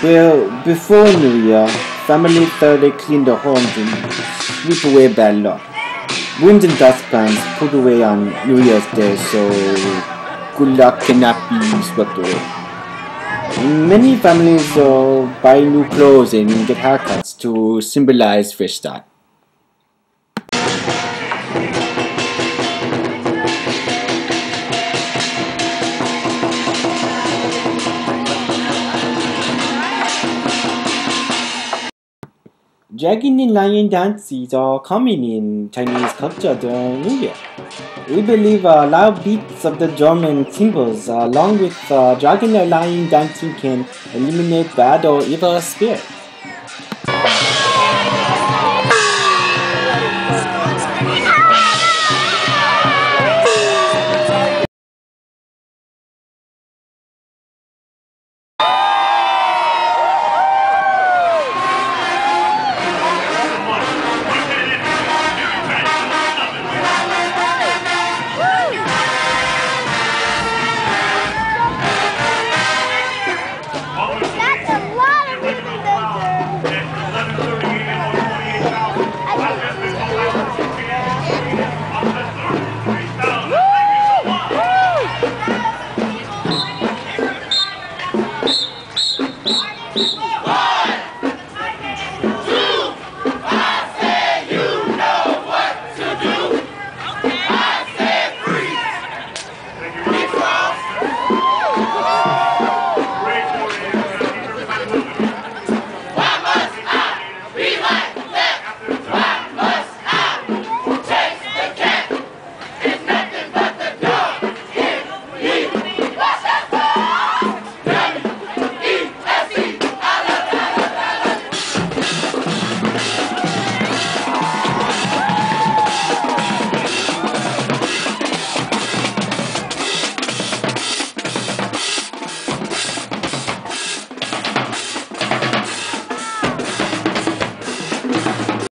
Well, before New Year, families started clean their homes and sweep away bad luck. Brooms and dustpans put away on New Year's Day so good luck cannot be swept away. Many families buy new clothes and get haircuts to symbolize fresh start. Dragon and lion dances are common in Chinese culture during New Year. We believe loud beats of the drum and cymbals, along with dragon or lion dancing, can eliminate bad or evil spirits.